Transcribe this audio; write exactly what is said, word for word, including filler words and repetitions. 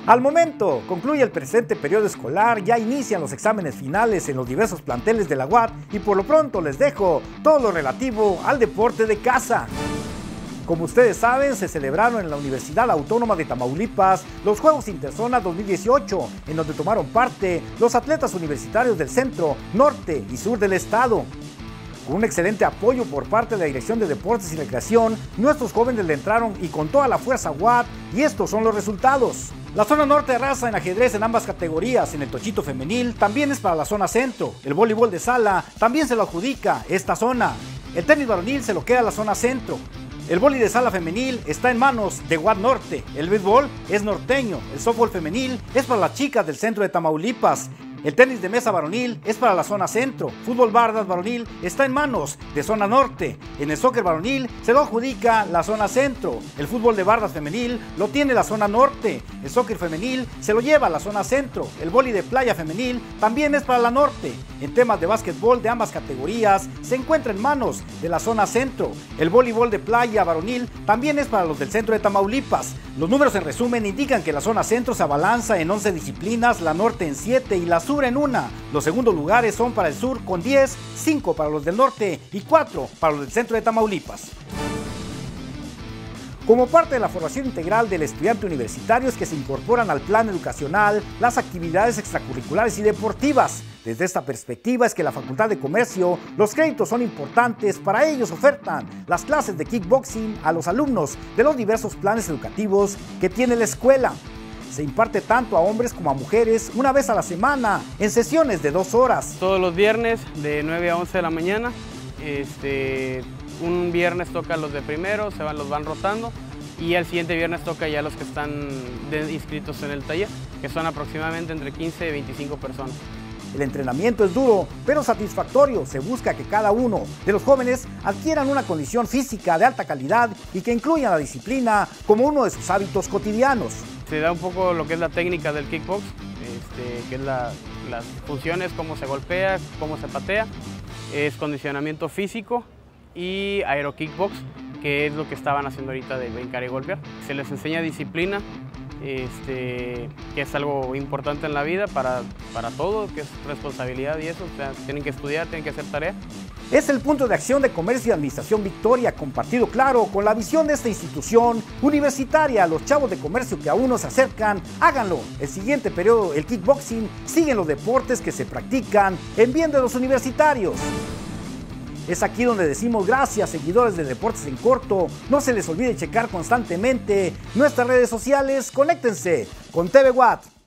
Al momento, concluye el presente periodo escolar, ya inician los exámenes finales en los diversos planteles de la U A T y por lo pronto les dejo todo lo relativo al deporte de casa. Como ustedes saben, se celebraron en la Universidad Autónoma de Tamaulipas los Juegos Interzona dos mil dieciocho, en donde tomaron parte los atletas universitarios del centro, norte y sur del estado. Con un excelente apoyo por parte de la Dirección de Deportes y Recreación, nuestros jóvenes le entraron y con toda la fuerza U A T, y estos son los resultados. La zona norte arrasa en ajedrez en ambas categorías. En el tochito femenil también es para la zona centro. El voleibol de sala también se lo adjudica esta zona. El tenis varonil se lo queda a la zona centro. El vóley de sala femenil está en manos de U A T Norte. El béisbol es norteño. El softball femenil es para las chicas del centro de Tamaulipas. El tenis de mesa varonil es para la zona centro. Fútbol bardas varonil está en manos de zona norte. En el soccer varonil se lo adjudica la zona centro. El fútbol de bardas femenil lo tiene la zona norte. El soccer femenil se lo lleva a la zona centro. El vóley de playa femenil también es para la norte. En temas de básquetbol de ambas categorías se encuentra en manos de la zona centro. El voleibol de playa varonil también es para los del centro de Tamaulipas. Los números en resumen indican que la zona centro se abalanza en once disciplinas, la norte en siete y la sur en una. Los segundos lugares son para el sur con diez, cinco para los del norte y cuatro para los del centro de Tamaulipas. Como parte de la formación integral del estudiante universitario es que se incorporan al plan educacional las actividades extracurriculares y deportivas. Desde esta perspectiva es que la Facultad de Comercio, los créditos son importantes. Para ellos ofertan las clases de kickboxing a los alumnos de los diversos planes educativos que tiene la escuela. Se imparte tanto a hombres como a mujeres una vez a la semana en sesiones de dos horas. Todos los viernes de nueve a once de la mañana. Este, un viernes toca los de primero, se van, los van rotando y al siguiente viernes toca ya los que están de, inscritos en el taller, que son aproximadamente entre quince y veinticinco personas. El entrenamiento es duro, pero satisfactorio. Se busca que cada uno de los jóvenes adquieran una condición física de alta calidad y que incluyan la disciplina como uno de sus hábitos cotidianos. Se da un poco lo que es la técnica del kickbox, este, que es la, las funciones, cómo se golpea, cómo se patea. Es condicionamiento físico y aerokickbox, que es lo que estaban haciendo ahorita de brincar y golpear. Se les enseña disciplina, este, que es algo importante en la vida para, para todo, que es responsabilidad y eso. O sea, tienen que estudiar, tienen que hacer tarea. Es el punto de acción de Comercio y Administración Victoria, compartido claro con la visión de esta institución universitaria. Los chavos de comercio que aún no se acercan, háganlo. El siguiente periodo, el kickboxing, siguen los deportes que se practican en bien de los universitarios. Es aquí donde decimos gracias, seguidores de Deportes en Corto. No se les olvide checar constantemente nuestras redes sociales. Conéctense con T V U A T.